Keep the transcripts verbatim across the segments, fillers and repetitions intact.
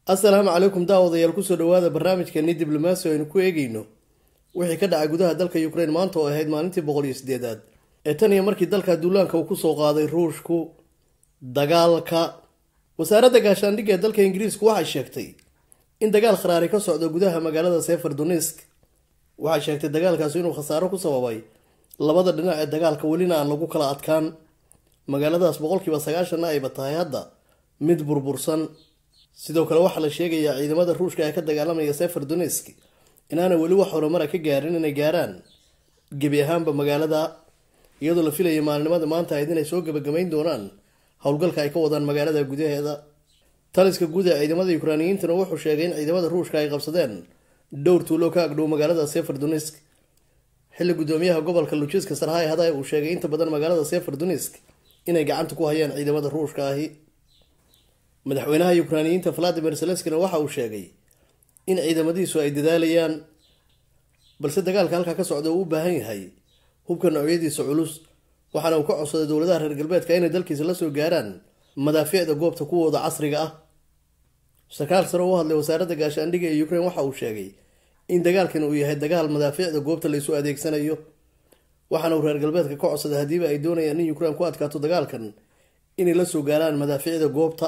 assalaamu calaykum daawadayaal kusoo dhawaada barnaamijkeeni diblomaasi aynu ku eegayno wixii ka dhacay gudaha dalka Ukraine maanta oo ahayd maalintii boqol iyo sideedaad ee tan iyo markii dalka duulaanka uu ku soo qaaday Ruushku dagaalka. wasaaradda gaashaandhigga ee dalka Ingiriisku waxay sheegtay in dagaal kharaari ka socdo gudaha magaalada Severodonetsk. waxay sheegtay dagaalkaasi inuu khasaaro ku sababay labada dhinac ee dagaalka welina aan lagu kala adkaan. magaaladaas boqolkiiba sagaashan ay batahay hadda mid burbursan. sidoo kale waxaa la sheegayaa ciidamada Ruushka ee ka dagaalamaya Severodonetsk inaana weli wax horumar ka gaarin inay gaaraan gebi ahaanba magaalada, iyadoo la filayo maalinimada maanta ay inay soo gabagabayn doonaan howlgalka ay ka wadaan magaalada gudaheeda. taliska guud ee ciidamada Ukrainiyiinta wuxuu sheegay in ciidamada Ruushka ay qabsadeen dhowr tuulo ka agdhow magaalada Severodonetsk. xilli gudoomiyaha gobolka Luchitsk Sarhay haday uu sheegay inta badan magaalada Severodonetsk inay gacanta ku hayaan ciidamada Ruushka ahi. madaxweynaha Ukrainiyiinta Vladimir Zelensky waxa uu sheegay in ciidamadiisu ay dadaalayaan, balse dagaalka halka ka socda uu u baahan yahay hubka noocyadiisa culus, waxaana uu ka codsaday dowladaha reer galbeedka inay dalkiisa la soo gaaraan madaafiicda goobta kuwooda casriga ah. sarkaal sare u hadlay wasaaradda gaashaandhigga ee Ukraine waxa uu sheegay in dagaalkan uu yahay dagaal madaafiicda goobta la isu adeegsanayo, waxaana uu reer galbeedka ka codsaday hadiiba ay doonayaan in Ukraine ku adkaato dagaalkan inay la soo gaaraan madaafiicda goobta.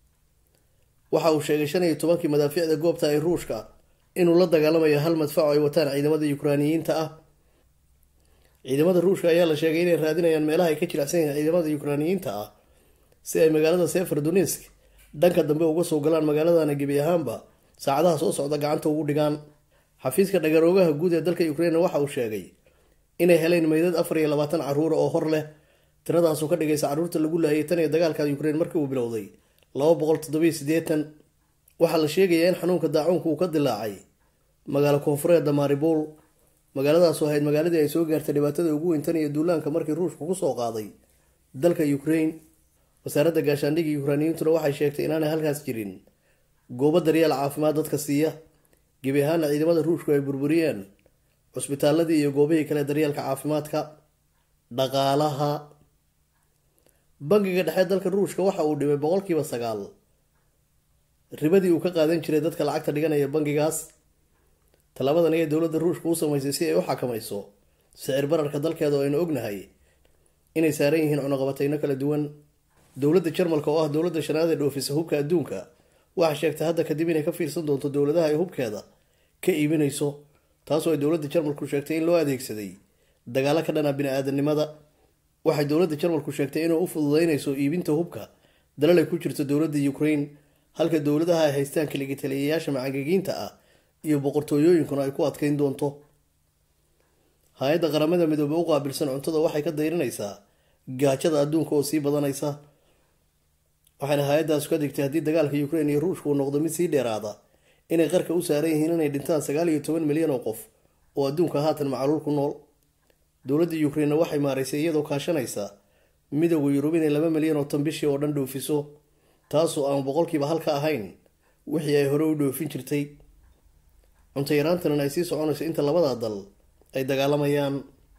waxa uu sheegay shan iyo tobankii madaafiicda goobta ee Ruushka inuu la dagaalamayo hal madfac ay wataan ciidamada Ukrainiyiinta ah. ciidamada Ruushka ayaa la sheegay inay raadinayaan meelaha ay ka jilicsan yihiin ciidamada Ukrainiyiinta ah si ay magaalada Severodonetsk dhanka dambe uga soo galaan magaaladana gebi ahaanba saacadaha soo socda gacanta ugu dhigaan. xafiiska dhagaroogaha guud ee dalka Ukraine waxa uu sheegay inay heleen meydad afar iyo labaatan caruur oo hor leh, tiradaas oo ka dhigaysa caruurta lagu laayay tan iyo dagaalka Ukraine markii uu bilowday laba boqol toddoba iyo siddeetan. waxaa la sheegayaa in xanuunka daacuunka uu ka dilaacay magaalo koonfureedda Mariupol. magaaladaas oo ahayd magaaladii ay soo gaartay dhibaatada ugu weyn tan iyo duulaanka markii Ruushku ku soo qaaday dalka Ukraine. wasaaradda gaashaandhigga Ukrainiyiintuna waxay sheegtay inaanay halkaas jirin goobo daryeel caafimaad dadka siiya. gebi ahaana ciidamada Ruushku ay burburiyeen cusbitaaladii iyo goobihii kale daryeelka caafimaadka. dhaqaalaha bangiga dhexe dalka Ruushka waxa uu dhibay boqolkiiba sagaal ribadii uu ka qaadan jiray dadka lacagta dhiganaya bangigaas. talaabadan ay dowladda Ruushka u sameysay si ay u xakamayso sicir bararka dalkeeda oo aynu ognahay inay saaran yihiin cunaqabatayno kala duwan. dowladda Jarmalka oo ah dowladda shanaad ee dhoofisa hubka adduunka waxa sheegtay hadda kadib inay ka fiirsan doonto dowladaha ay hubkeeda ka iibinayso, taasoo ay dowladda Jarmalku sheegtay in loo adeegsaday dagaalo ka dhana bini'aadanimada. waxay dowladda Jarmalku sheegtay inay u fududeynayso iibinta hubka dalal ay ku jirto dowladda Ukraine, halka dowladaha ay haystaan kaliya taliyayaasha macangagiinta ah iyo boqortooyooyinkuna ay ku adkeyn doonto. hay'adda qaramada midoobay u qaabilsan cuntada waxay ka dayrinaysaa gaajada adduunka oo sii badanaysa, waxaana hay'addaas ka digtay haddii dagaalka Ukraine iyo Ruushku uu noqdo mid sii dheeraada inay qarka u saaran yihiin inay dhintaan sagaal iyo toban milyan oo qof oo adduunka haatan macaluul ku nool. dowladda Ukraine waxay maareysay iyadoo kaashanaysa midowga Yurub inay laba milyan oo tan bishii oo dhan dhoofiso, taasoo aan boqolkiiba hal ka ahayn wixii ay hore u dhoofin jirtay. cunto yaraantan ay sii soconayso inta labada dal ay dagaalamayaan.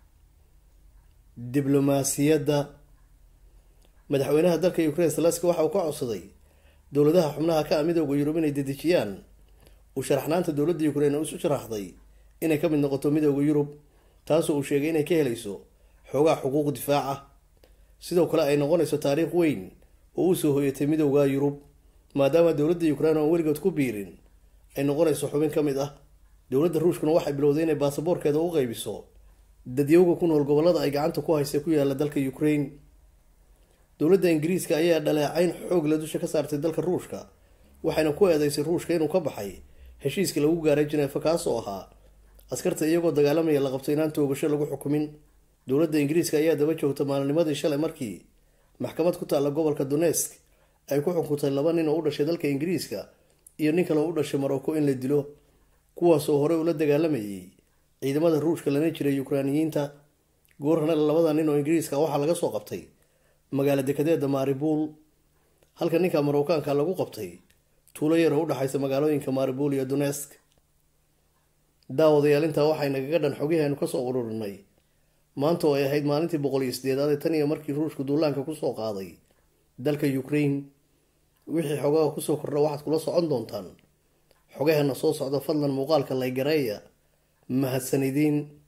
diblomaasiyadda madaxweynaha dalka Ukraine Zelensky waxa uu ka codsaday dowladaha xubnaha ka ah midowga Yurub inay dedejiyaan u sharaxnaanta dowladda Ukraine oo isu sharaxday inay ka mid noqoto midowga Yurub, taasoo uu sheegay inay ka helayso xoogaa xuquuq difaac ah. sidoo kale ay noqonayso taariikh weyn oo u soo hoyatay midowga Yurub, maadaama dowladda Ukraine oo weligood ku biirin ay noqonayso xubin ka mid ah. dowladda Ruushkuna waxay bilowday inay baasaboorkeeda u qaybiso dadyowga ku nool gobollada ay gacanta ku haysay ku yaala dalka Ukraine. dowladda Ingiriiska ayaa dhaleecayn xoog la dusha ka saartay dalka Ruushka, waxayna ku eedeysay Ruushka inuu ka baxay heshiiska lagu gaaray Geneva kaas oo ahaa askarta iyagoo dagaalamaya la qabtay inaan toogasho lagu xukumin. dowladda Ingiriiska ayaa daba joogta maalinimadii shalay markii maxkamad ku taalla gobolka Donetsk ay ku xukuntay laba nin oo u dhashay dalka Ingiriiska iyo nin kale oo u dhashay Morocco in la dilo, kuwaasoo hore ula dagaalamayay ciidamada Ruushka lana jiray Ukrainiyiinta. goorna labada nin oo Ingiriiska waxaa laga soo qabtay magaalo dekedeeda Mariupol, halka ninka Moroccaanka lagu qabtay tuulo yar oo u dhaxaysa magaalooyinka Mariupol iyo Donetsk. daawadayaal intaa waxay nagaga dhan xogaheenu ka soo ururinay maanta oo ay ahayd maalintii boqol iyo sideedaad ee tan iyo markii Ruushku duulaanka ku soo qaaday dalka Ukraine. wixii xogaha kusoo kordha waxaad kula socon doontaan xogaheena soo socda. fadlan muuqaalka laygareeya. mahadsanidin.